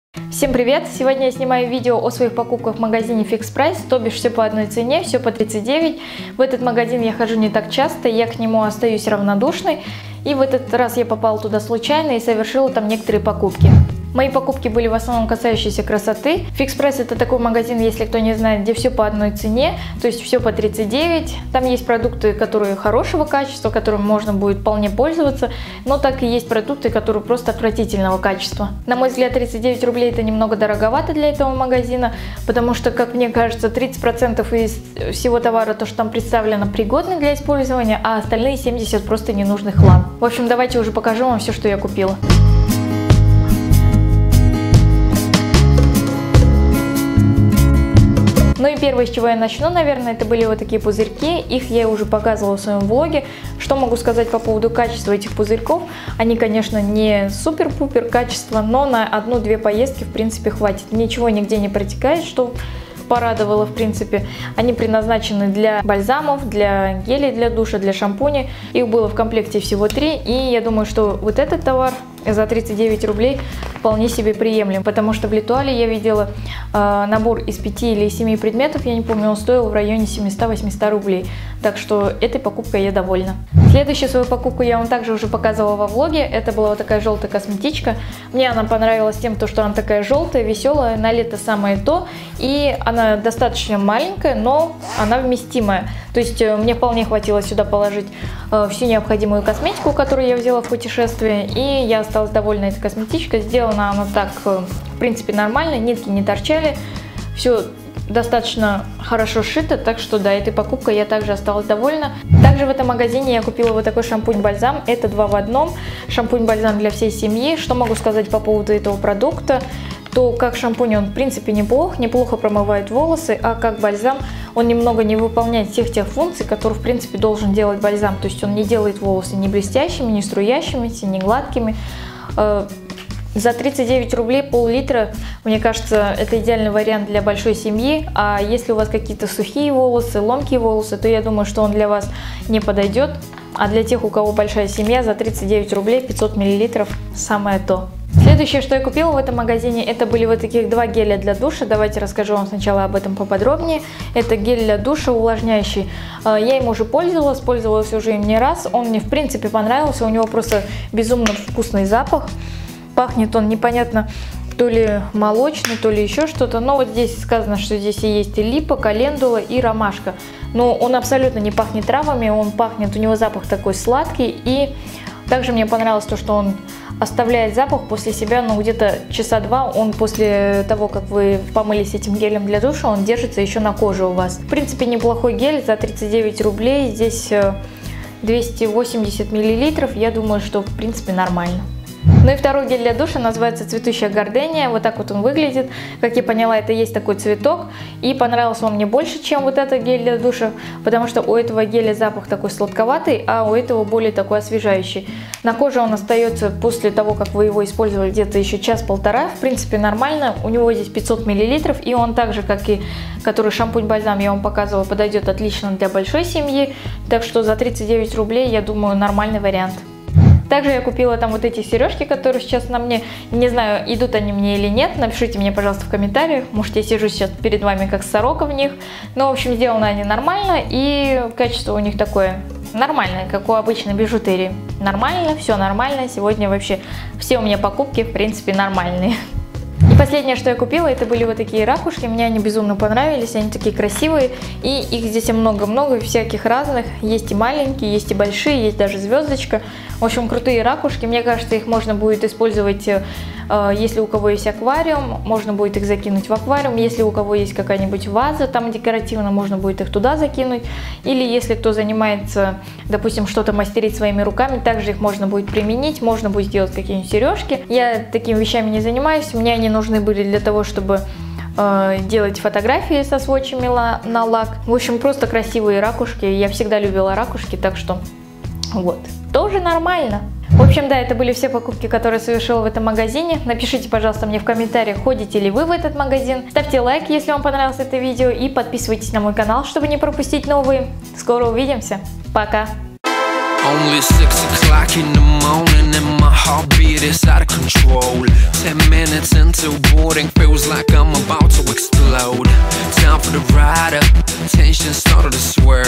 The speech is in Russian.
Всем привет! Сегодня я снимаю видео о своих покупках в магазине Fix Price, то бишь все по одной цене, все по 39. В этот магазин я хожу не так часто, я к нему остаюсь равнодушной. И в этот раз я попала туда случайно и совершила там некоторые покупки. Мои покупки были в основном касающиеся красоты. Fix Price — это такой магазин, если кто не знает, где все по одной цене, то есть все по 39. Там есть продукты, которые хорошего качества, которыми можно будет вполне пользоваться, но так и есть продукты, которые просто отвратительного качества. На мой взгляд, 39 рублей это немного дороговато для этого магазина, потому что, как мне кажется, 30% из всего товара, то, что там представлено, пригодны для использования, а остальные 70% просто ненужный хлам. В общем, давайте уже покажу вам все, что я купила. Ну и первое, с чего я начну, наверное, это были вот такие пузырьки. Их я уже показывала в своем влоге. Что могу сказать по поводу качества этих пузырьков? Они, конечно, не супер-пупер качество, но на 1-2 поездки, в принципе, хватит. Ничего нигде не протекает, что порадовало, в принципе. Они предназначены для бальзамов, для гелей для душа, для шампуней. Их было в комплекте всего 3. И я думаю, что вот этот товар за 39 рублей вполне себе приемлем, потому что в Литуале я видела набор из 5 или 7 предметов, я не помню, он стоил в районе 700-800 рублей, так что этой покупкой я довольна. Следующую свою покупку я вам также уже показывала во влоге, это была вот такая желтая косметичка. Мне она понравилась тем, что она такая желтая, веселая, на лето самое то, и она достаточно маленькая, но она вместимая, то есть мне вполне хватило сюда положить всю необходимую косметику, которую я взяла в путешествие, и я осталась довольна этой косметичкой. Сделана она так, в принципе, нормально, нитки не торчали, все достаточно хорошо сшито, так что да, этой покупкой я также осталась довольна. Также в этом магазине я купила вот такой шампунь-бальзам, это 2 в 1, шампунь-бальзам для всей семьи. Что могу сказать по поводу этого продукта? То как шампунь он в принципе неплохо промывает волосы, а как бальзам он немного не выполняет всех тех функций, которые в принципе должен делать бальзам. То есть он не делает волосы ни блестящими, ни струящимися, ни гладкими. За 39 рублей пол-литра, мне кажется, это идеальный вариант для большой семьи. А если у вас какие-то сухие волосы, ломкие волосы, то я думаю, что он для вас не подойдет. А для тех, у кого большая семья, за 39 рублей 500 мл самое то. Следующее, что я купила в этом магазине, это были вот таких 2 геля для душа. Давайте расскажу вам сначала об этом поподробнее. Это гель для душа увлажняющий. Я им уже пользовалась уже им не раз. Он мне в принципе понравился, у него просто безумно вкусный запах. Пахнет он непонятно, то ли молочный, то ли еще что-то. Но вот здесь сказано, что здесь и есть и липа, календула и ромашка. Но он абсолютно не пахнет травами, он пахнет, у него запах такой сладкий. И также мне понравилось то, что он оставляет запах после себя, ну где-то часа 2, он после того, как вы помылись этим гелем для душа, он держится еще на коже у вас. В принципе, неплохой гель за 39 рублей, здесь 280 мл, я думаю, что в принципе нормально. Ну и второй гель для душа называется цветущая гордения, вот так вот он выглядит. Как я поняла, это есть такой цветок, и понравился он мне больше, чем вот этот гель для душа, потому что у этого геля запах такой сладковатый, а у этого более такой освежающий. На коже он остается после того, как вы его использовали где-то еще час-полтора, в принципе нормально. У него здесь 500 мл, и он так же, как и который шампунь-бальзам я вам показывала, подойдет отлично для большой семьи, так что за 39 рублей, я думаю, нормальный вариант. Также я купила там вот эти сережки, которые сейчас на мне. Не знаю, идут они мне или нет. Напишите мне, пожалуйста, в комментариях. Может, я сижу сейчас перед вами как сорока в них. Но, в общем, сделаны они нормально. И качество у них такое нормальное, как у обычной бижутерии. Нормально, все нормально. Сегодня вообще все у меня покупки, в принципе, нормальные. И последнее, что я купила, это были вот такие ракушки. Мне они безумно понравились, они такие красивые. И их здесь много-много, всяких разных. Есть и маленькие, есть и большие, есть даже звездочка. В общем, крутые ракушки. Мне кажется, их можно будет использовать, если у кого есть аквариум, можно будет их закинуть в аквариум. Если у кого есть какая-нибудь ваза там декоративно, можно будет их туда закинуть. Или если кто занимается, допустим, что-то мастерить своими руками, также их можно будет применить, можно будет сделать какие-нибудь сережки. Я такими вещами не занимаюсь, мне они нужны были для того, чтобы делать фотографии со сводчами на лак. В общем, просто красивые ракушки. Я всегда любила ракушки, так что вот, тоже нормально. В общем, да, это были все покупки, которые совершила в этом магазине. Напишите, пожалуйста, мне в комментариях, ходите ли вы в этот магазин. Ставьте лайк, если вам понравилось это видео, и подписывайтесь на мой канал, чтобы не пропустить новые. Скоро увидимся. Пока! Only 6 o'clock in the morning and my heartbeat is out of control. 10 minutes into boarding, feels like I'm about to explode. Time for the ride up, tension started to swirl.